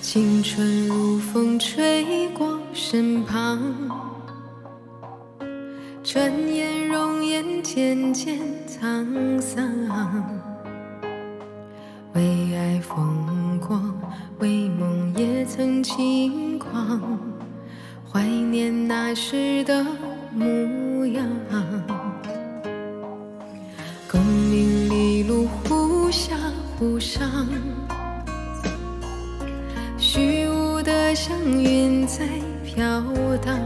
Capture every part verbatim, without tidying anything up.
青春如风吹过身旁，转眼容颜渐渐沧桑。为爱疯过，为梦也曾轻狂，怀念那时的模样。功名利禄互下互伤，虚无的像云在飘荡。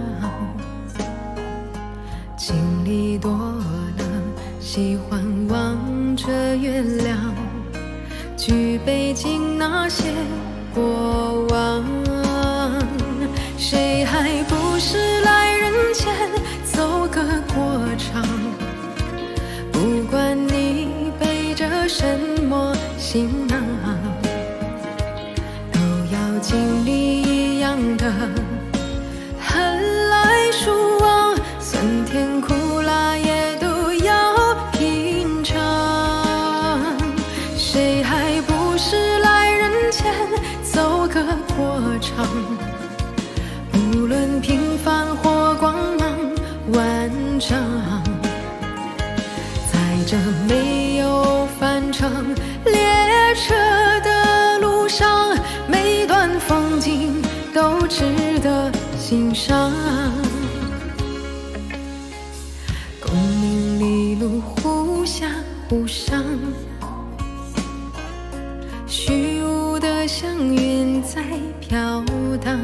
经历多了，喜欢望着月亮，举杯敬那些过往。谁还不是来人间走个过场？不管你背着什么行囊，都要经历一样的寒来暑往，酸甜苦辣也都要品尝。谁还不是来人间走个过场？无论平凡或光芒万丈，在这没有返程列车的路上，每段风景都值得欣赏。功名利禄互下互伤，虚无的像云在飘荡。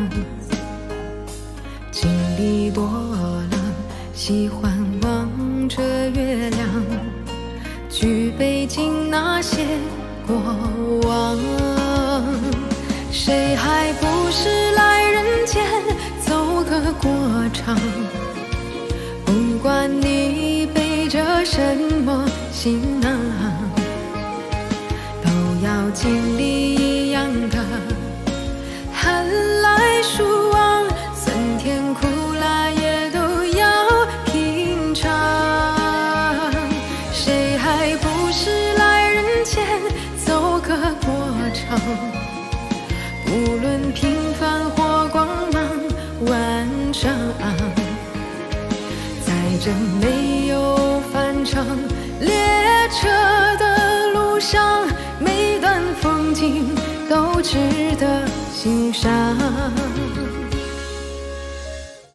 经历多了，喜欢望着月亮，举杯敬那些过往。谁还不是来人间走个过场？不管你背着什么行囊，都要经历一样的寒来暑往，酸甜苦辣也都要品尝。谁还不是来人间走个过场？无论平凡或光芒万丈，在这没有返程列车的路上，每段风景都值得欣赏。